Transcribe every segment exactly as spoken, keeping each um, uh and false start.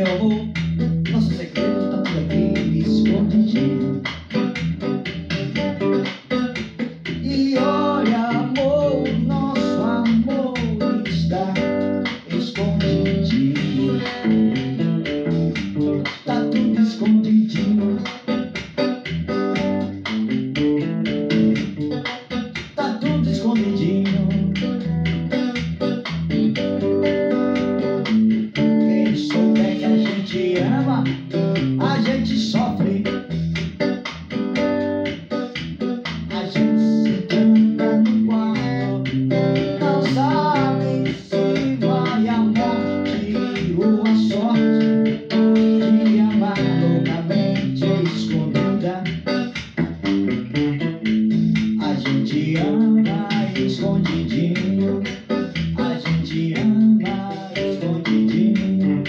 meu amor, nosso segredo tá tudo aqui escondidinho. E olha, amor, nosso amor está escondidinho. Tá tudo escondidinho. Tá tudo escondidinho. Quem souber que a gente ama, a gente sofre. A gente se tranca no quarto, não sabe se vai a morte ou a sorte de amar loucamente escondida. A gente ama escondidinho. A gente ama escondidinho.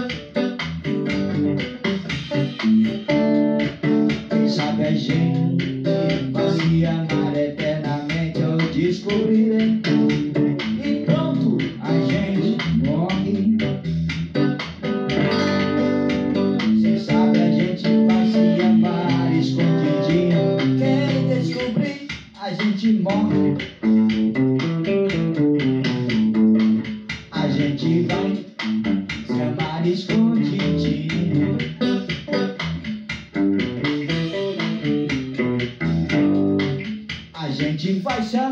Quem sabe a gente vai se amar eternamente ou descobrir. E pronto, a gente morre. Quem sabe a gente vai se amar escondidinho. Quem descobrir, a gente morre. A gente vai se amar escondidinho. A gente vai se